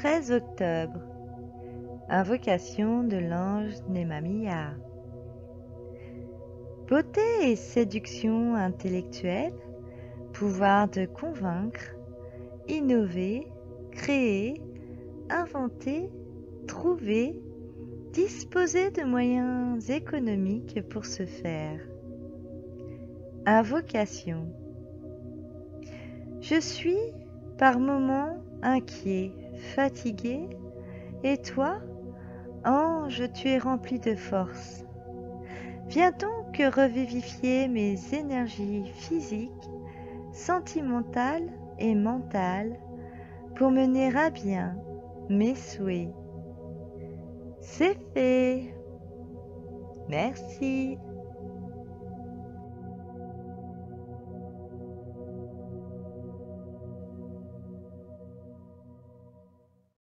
13 octobre. Invocation de l'ange Nemamia. Beauté et séduction intellectuelle, pouvoir de convaincre, innover, créer, inventer, trouver, disposer de moyens économiques pour ce faire. Invocation. Je suis par moments inquiet, fatigué, et toi, ange, tu es rempli de force. Viens donc revivifier mes énergies physiques, sentimentales et mentales pour mener à bien mes souhaits. C'est fait. Merci.